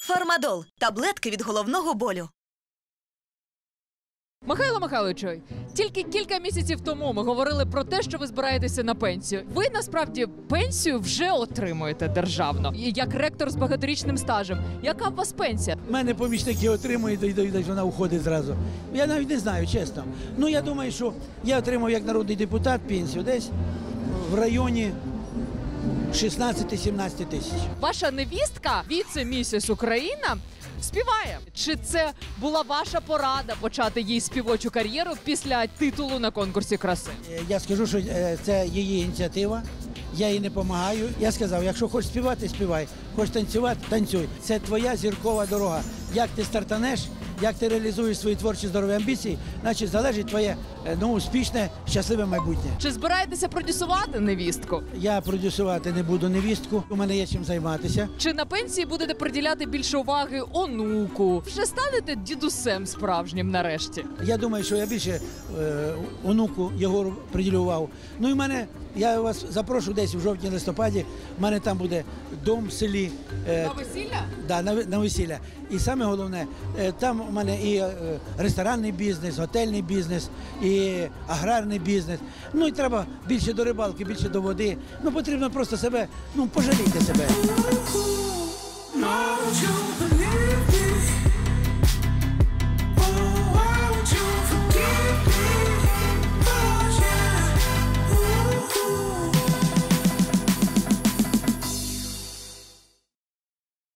Фармадол – таблетки від головного болю. Михайло Михайловичу, тільки кілька місяців тому ми говорили про те, що ви збираєтеся на пенсію. Ви, насправді, пенсію вже отримуєте державно, як ректор з багаторічним стажем. Яка у вас пенсія? У мене помічники отримують, і вона уходить зразу. Я навіть не знаю, чесно. Ну, я думаю, що я отримав як народний депутат пенсію десь в районі 16-17 тисяч. Ваша невістка, віце-місіс Україна, співає. Чи це була ваша порада почати їй співочу кар'єру після титулу на конкурсі краси? Я скажу, що це її ініціатива. Я їй не допомагаю. Я сказав, якщо хочеш співати – співай, хочеш танцювати – танцюй. Це твоя зіркова дорога. Як ти стартанеш, як ти реалізуєш свої творчі здорові амбіції, значить залежить твоє успішне, щасливе майбутнє. Чи збираєтеся продюсувати невістку? Я продюсувати не буду невістку, у мене є чим займатися. Чи на пенсії будете приділяти більше уваги онуку? Вже станете дідусем справжнім нарешті? Я думаю, що я більше онуку Єгору приділю увагу. Ну і в мене, я вас запрошу десь у жовтні-листопаді, в мене там буде дом в селі. На весілля? Да, на весілля. І саме головне, там у мене і ресторанний бізнес, готельний бізнес, і аграрний бізнес. Ну і треба більше до рибалки, більше до води. Ну потрібно просто себе, пожаліти себе.